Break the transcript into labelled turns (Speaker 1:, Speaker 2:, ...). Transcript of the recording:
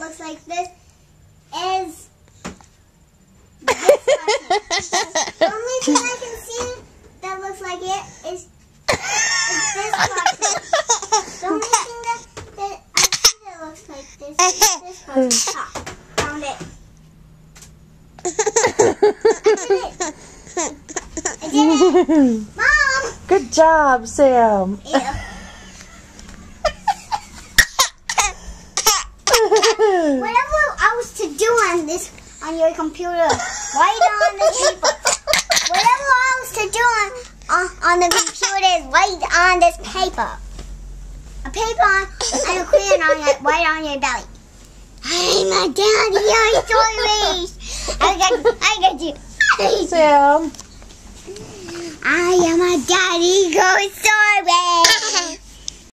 Speaker 1: looks like this is this cartoon. The only thing I can see that looks like it is this cartoon. The only thing that I see that looks like this is this cartoon. Ah, found it. I did it. Mom!
Speaker 2: Good job, Sam.
Speaker 1: Yeah. Whatever I was to do on your computer, write on the paper. Whatever I was to do on the computer is write on this paper. A paper and a crayon right on your belly. I'm a daddy, I'm sorry. I got you.
Speaker 2: Sam.
Speaker 1: I am a daddy, go sorry.